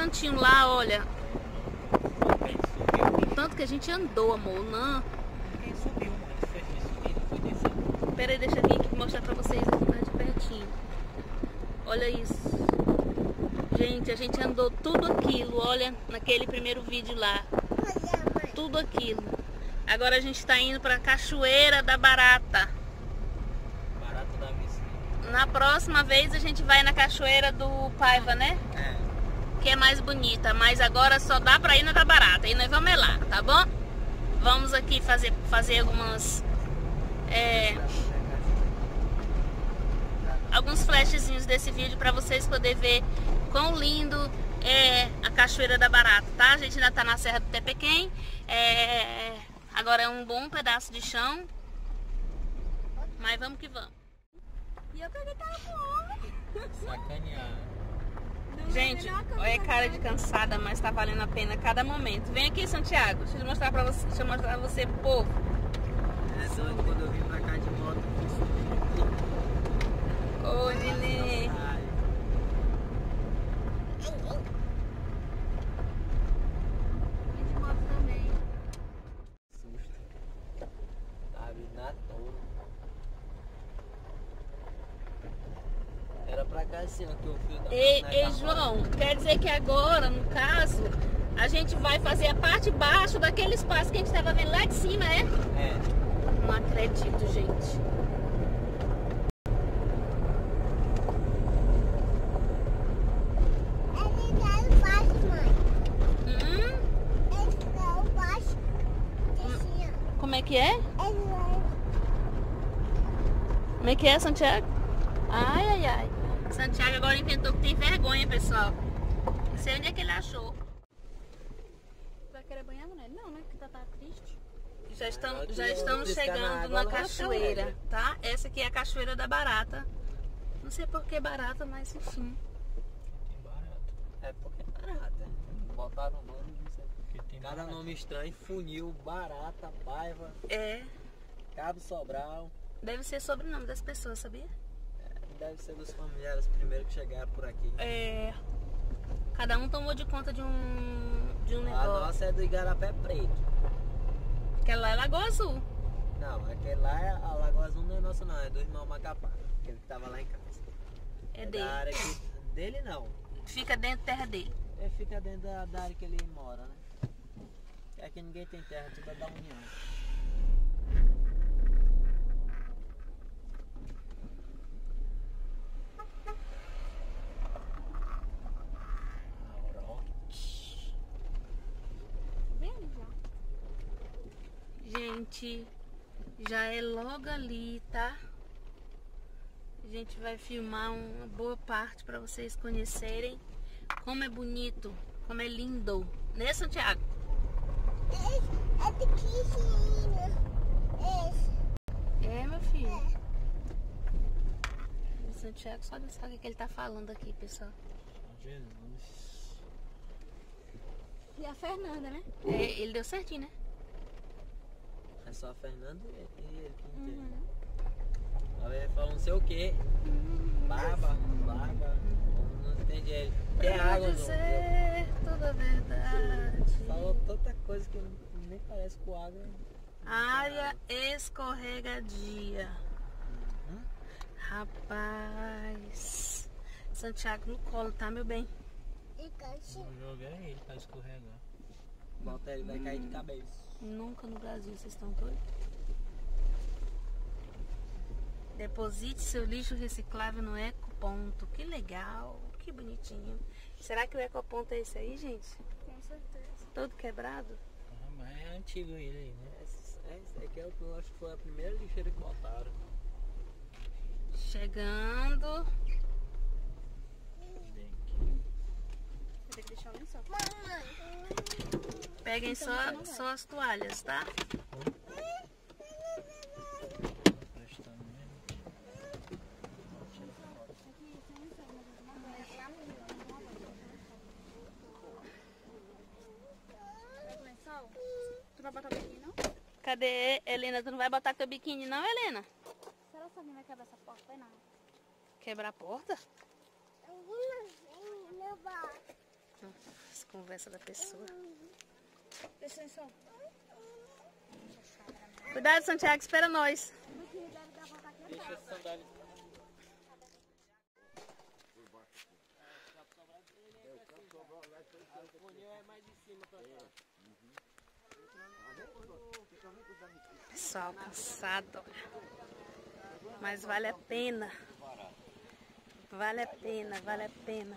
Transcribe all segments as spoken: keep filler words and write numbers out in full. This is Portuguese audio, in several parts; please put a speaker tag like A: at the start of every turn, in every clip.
A: cantinho lá, olha. Tanto que a gente andou, amor, não.
B: Quem subiu, mano? Foi subindo, foi descendo.
A: Pera aí, deixa eu vir aqui mostrar pra vocês aqui mais de pertinho. Olha isso. Gente, a gente andou tudo aquilo, olha, naquele primeiro vídeo lá. Tudo aquilo. Agora a gente tá indo pra Cachoeira da Barata.
B: Barata da vizinha.
A: Na próxima vez a gente vai na Cachoeira do Paiva, né?
B: É.
A: Que é mais bonita, mas agora só dá pra ir na da Barata. E nós vamos é lá, tá bom? Vamos aqui fazer, fazer algumas... É, alguns flashzinhos desse vídeo pra vocês poderem ver quão lindo é a Cachoeira da Barata, tá? A gente ainda tá na Serra do Tepequém. É, agora é um bom pedaço de chão. Mas vamos que vamos. E eu peguei tá bom.
B: Sacanear.
A: Gente, olha a cara de cansada, mas tá valendo a pena cada momento. Vem aqui, Santiago. Deixa eu mostrar pra você, deixa eu mostrar pra você, povo.
B: É doido quando eu vim pra cá de moto.
A: Ô, Lili. De moto também.
B: Susto. Tá vindo na toa. Era pra cá assim, ó, que eu fui da
A: Ei,
B: na
A: ei,
B: cavalo.
A: João, quer dizer que agora, no caso, a gente vai fazer a parte de baixo daquele espaço que a gente tava vendo lá de cima, é?
B: É.
A: Não acredito, gente. Hum? Como é que é? Como é que é, Santiago? Ai, ai, ai. Santiago agora inventou que tem vergonha, pessoal. Não sei onde é que ele achou. Vai querer banhar, né? Não, né? Que tá, tá triste. Já estamos, já estamos chegando na cachoeira, tá? Essa aqui é a Cachoeira da Barata. Não sei por que barata, mas enfim.
B: Tem barato. É porque é barata. Botaram o nome, não sei. Tem cada barato. Nome estranho, funil, barata, paiva.
A: É.
B: Cabo Sobral.
A: Deve ser sobrenome das pessoas, sabia?
B: Deve ser dos familiares primeiro que chegaram por aqui.
A: É. Cada um tomou de conta de um, de um negócio.
B: A nossa é do Igarapé Preto.
A: Aquela lá é Lagoa Azul.
B: Não, aquele lá, é, a Lagoa Azul não é nossa não, é do irmão Macapá. Aquele que tava lá em casa.
A: É,
B: É
A: dele.
B: da área que, dele não.
A: Fica dentro da terra dele.
B: Ele fica dentro da, da área que ele mora, né? É que ninguém tem terra, tudo é da União.
A: Gente, já é logo ali, tá? A gente vai filmar uma boa parte para vocês conhecerem como é bonito, como é lindo. Né, Santiago?
C: É pequenininho.
A: É, meu filho. O Santiago só não sabe o que ele tá falando aqui, pessoal.
B: Jesus.
C: E a Fernanda, né?
A: É, ele deu certinho, né?
B: É só a Fernanda e ele que entende. Uhum. Aí ele falou não sei o que. Barba, barba. Não entendi ele. Tem água no
A: dizer toda a verdade.
B: Falou tanta coisa que nem parece com água.
A: Área escorregadia.
B: Uhum.
A: Rapaz. Santiago no colo, tá, meu bem?
C: E cantinho.
B: O jogo é ele pra escorregar. Bota ele, vai cair de cabeça.
A: Nunca no Brasil, vocês estão doidos? Deposite seu lixo reciclável no Ecoponto. Que legal, que bonitinho. Será que o Ecoponto é esse aí, gente?
C: Com certeza.
A: Todo quebrado?
B: Ah, mas é antigo ele aí, né? Esse, esse aqui é o que eu acho que foi a primeira lixeira que botaram.
A: Chegando.
C: Tem que deixar o lençol.
A: Peguem só, só as toalhas, tá?
B: Prestando mesmo.
C: Lençol? Tu vai botar o biquíni, não?
A: Cadê, Helena? Tu não vai botar teu biquíni não, Helena?
C: Será que alguém vai quebrar essa porta? Vai não.
A: Quebrar a porta?
C: Alguma vez, meu bar.
A: conversa da pessoa.
C: Deixa só.
A: Cuidado, Santiago, espera nós.
B: Deixa essa sandália. O funil é mais de cima pra cá.
A: Pessoal, cansado. Mas vale a pena. Vale a pena, vale a pena.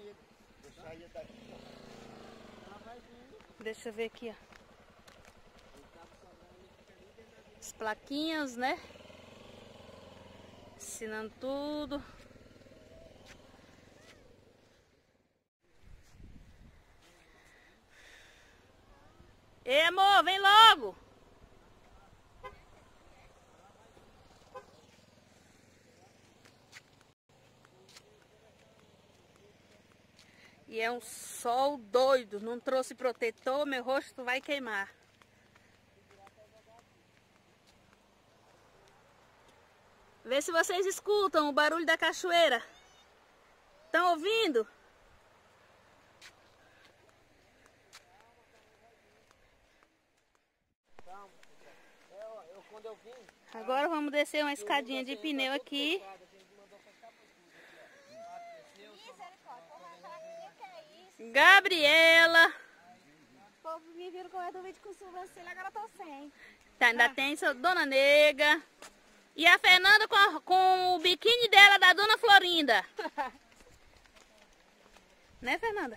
A: Deixa eu ver aqui, ó. As plaquinhas, né? Ensinando tudo. Ei, amor, vem logo! E é um sol doido, não trouxe protetor, meu rosto vai queimar. Vê se vocês escutam o barulho da cachoeira. Estão ouvindo? Agora vamos descer uma escadinha de pneu aqui. Gabriela.
C: O povo me viram com o vídeo com sobrancelha, agora eu tô sem.
A: Tá, ainda ah. tem essa Dona Nega. E a Fernanda com, a, com o biquíni dela da Dona Florinda. Né, Fernanda?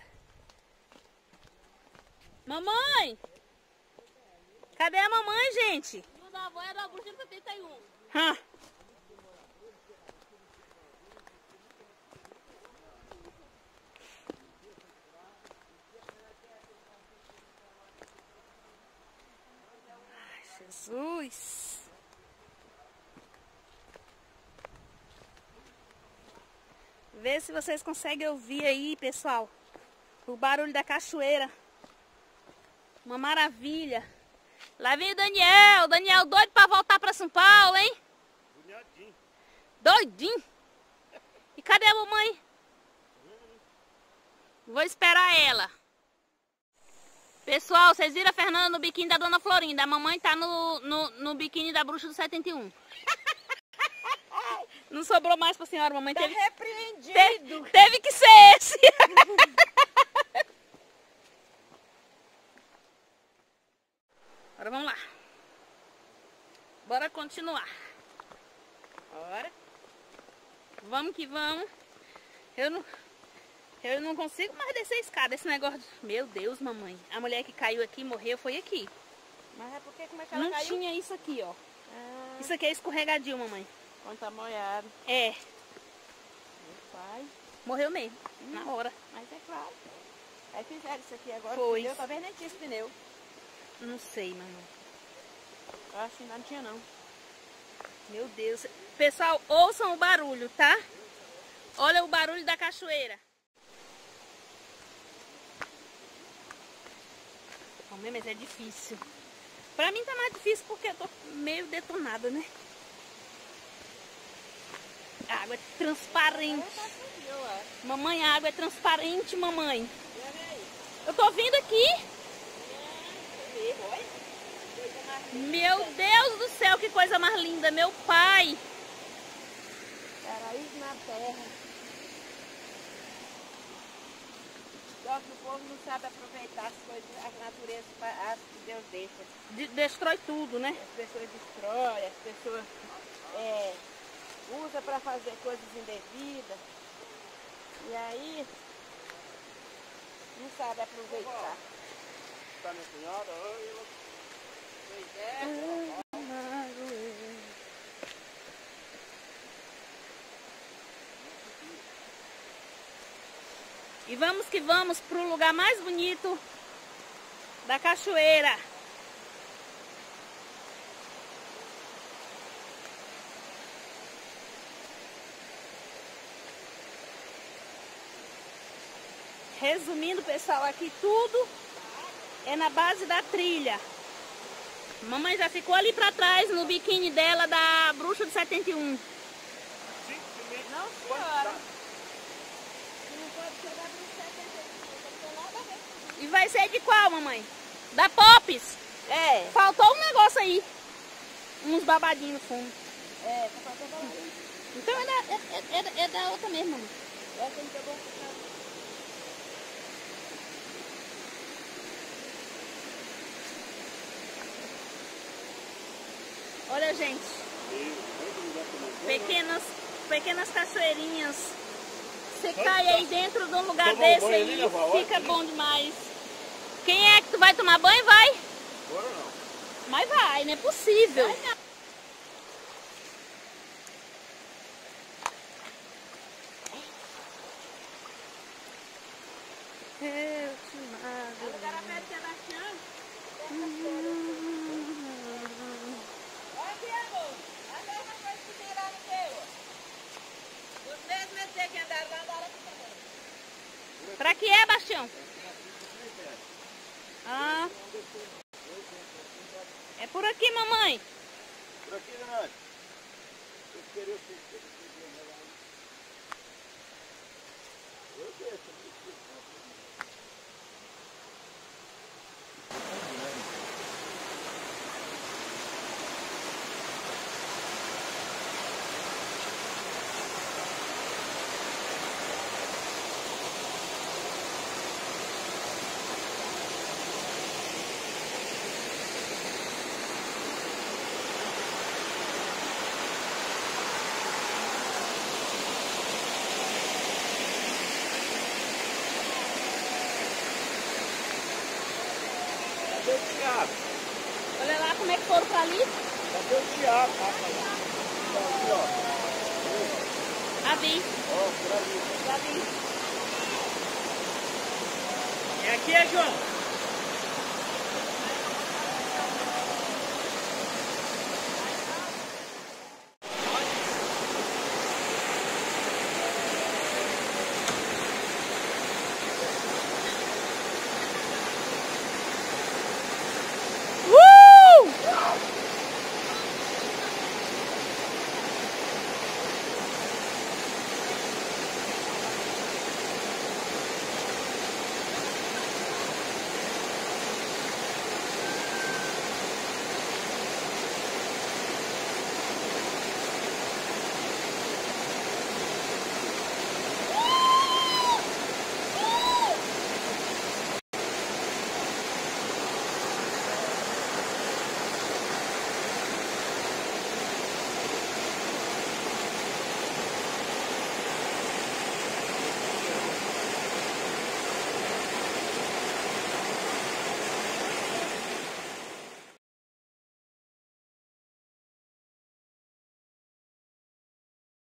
A: Mamãe! Cadê a mamãe, gente?
C: O da avó é da bruxa do setenta e um.
A: Hã? Ai, Jesus! Vê se vocês conseguem ouvir aí, pessoal, o barulho da cachoeira. Uma maravilha. Lá vem o Daniel. Daniel doido pra voltar pra São Paulo, hein?
D: Doidinho.
A: Doidinho. E cadê a mamãe? Vou esperar ela. Pessoal, vocês viram a Fernanda no biquíni da Dona Florinda. A mamãe tá no, no, no biquíni da bruxa do setenta e um. Não sobrou mais pra senhora, mamãe.
C: Tá
A: teve,
C: repreendido.
A: te, teve que ser esse. Agora vamos lá. Bora continuar. Bora. Vamos que vamos. Eu não, eu não consigo mais descer a escada. Esse negócio... De... Meu Deus, mamãe. A mulher que caiu aqui, morreu, foi aqui.
C: Mas é porque como é que ela
A: não
C: caiu?
A: Tinha isso aqui, ó.
C: Ah,
A: isso aqui é escorregadio, mamãe.
C: quando tá molhado.
A: É.
C: Meu pai.
A: Morreu mesmo, hum, na hora.
C: Mas é claro. Aí fizeram isso aqui agora.
A: Foi.
C: Pneu, talvez nem tinha esse pneu.
A: Não sei, mamãe.
C: Eu acho que ainda não tinha, não.
A: Meu Deus. Pessoal, ouçam o barulho, tá? Olha o barulho da cachoeira. Mamãe, mas é difícil. Pra mim tá mais difícil porque eu tô meio detonada, né? A água é transparente. Mamãe, a água é transparente, mamãe. Eu tô vindo aqui. Meu Deus do céu, que coisa mais linda, meu pai.
C: Paraíso na terra. Só que o povo não sabe aproveitar as coisas, as naturezas, as que Deus deixa.
A: De destrói tudo, né?
C: As pessoas destroem, as pessoas é, usam para fazer coisas indevidas. E aí, não sabe aproveitar.
D: Tá minha cunhada?
C: Pois é.
A: E vamos que vamos para o lugar mais bonito da cachoeira. Resumindo, pessoal, aqui tudo é na base da trilha. Mamãe já ficou ali para trás no biquíni dela da bruxa do setenta e um.
C: Não, senhora. Não pode chegar no setenta e um, porque lá da
A: E vai ser de qual, mamãe? Da Pops.
C: É.
A: Faltou um negócio aí. Uns babadinhos no fundo.
C: É, tá faltando babadinho.
A: Então é da, é, é, é, é da outra mesmo, mamãe.
C: Essa não pegou.
A: Olha, gente. Pequenas, pequenas cachoeirinhas. Você cai aí dentro de um lugar
D: Tomar um
A: desse
D: banho
A: aí,
D: ali, né, vó?
A: fica bom demais. Quem é que tu vai tomar banho? Vai.
D: Agora não.
A: Mas vai, não é possível. Eu te mago.
C: O cara pede Sebastião. Olha aqui, amor. A mesma coisa que tem lá no teu. Os mesmos é dizer que andaram lá, andaram aqui também.
A: Pra que é, Bastião? Ah. É por aqui, mamãe.
D: Por aqui, Renato. Eu esperei o que eu deixo. Cadê o Thiago?
A: Olha lá como é que foram pra ali.
D: Cadê o Thiago? Tá aqui, ó.
A: Já vi.
D: Ó, por ali.
A: Já vi.
B: É aqui, é João?